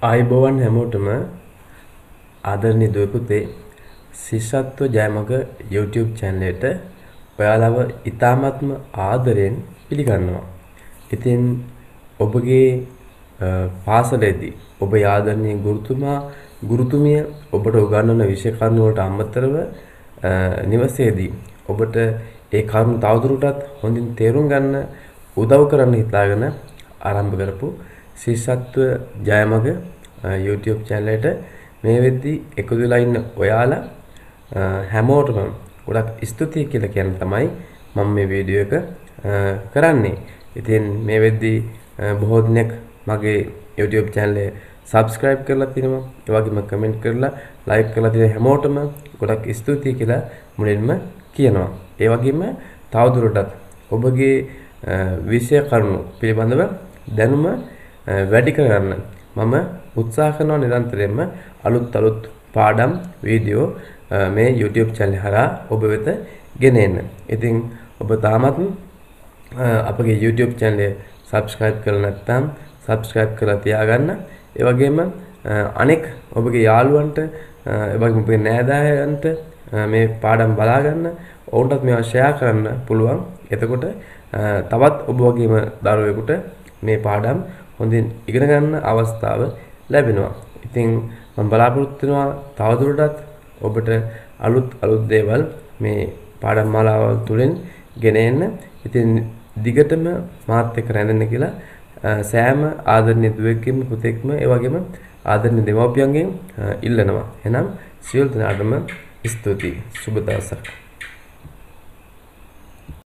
ආයිබෝවන් හැමෝටම ආදරණීය දුව පුතේ ශිෂ්‍යත්ව ජයමග YouTube channel එකට ඔයාලව ඉතාමත්ම ආදරෙන් පිළිගන්නවා. ඉතින් ඔබගේ පාසලේදී ඔබේ ආදරණීය ගුරුතුමිය ඔබට උගන්වන විෂය කරුණු වලට අමතරව නිවසේදී ඔබට ඒ කරුණු තවදුරටත් හොඳින් තේරුම් ගන්න උදව් කරන්න හිතාගෙන ආරම්භ කරපු ශිෂ්‍යත්ව ජයමග YouTube channel එකට මේ වෙද්දී එකතු වෙලා ඉන්න ඔයාලා හැමෝටම ගොඩක් ස්තුතියි කියලා කියන්න තමයි මම මේ වීඩියෝ එක කරන්නේ. ඉතින් මේ වෙද්දී බොහෝ දිනක් මගේ YouTube channel එක subscribe කරලා තිනවා. ඒ වගේම comment කරලා like කරලා තියෙන හැමෝටම ගොඩක් ස්තුතියි කියලා මුලින්ම කියනවා. ඒ වගේම තවදුරටත් ඔබගේ විෂය කරුණු පිළිබඳව දැනුම වැඩි කරගන්න මම උත්සාහ කරනවා නිරන්තරයෙන්ම අලුත් පාඩම් වීඩියෝ මේ YouTube channel හරහා ඔබ වෙත ගෙන එන්න. ඉතින් ඔබ තාමත් අපගේ YouTube channel එක subscribe කරලා නැත්නම් subscribe කරලා තියාගන්න. ඒ වගේම අනෙක් ඔබගේ යාළුවන්ට ඒ වගේම ඔබේ නෑදෑයන්ට මේ පාඩම් බලා ගන්න ඔවුන්ටත් මේවා share කරන්න පුළුවන්. එතකොට තවත් ඔබ වගේම දරුවෙකුට මේ පාඩම් හොඳින් ඉගෙන ගන්න අවස්ථාව ලැබෙනවා. ඉතින් මම බලාපොරොත්තු වෙනවා තවදුරටත් ඔබට අලුත් දේවල් මේ පාඩම් මාලාවල් තුලින් ගෙන එන්න. ඉතින් දිගටම මාත් එක්ක රැඳෙන්න කියලා සෑම ආදරණීය දුවෙක්ගෙම පුතෙක්ම ඒ වගේම ආදරණීය දෙමව්පියන්ගෙන් ඉල්ලනවා. එහෙනම් සියලු දෙනාටම ස්තුතියි. සුබ දවසක්.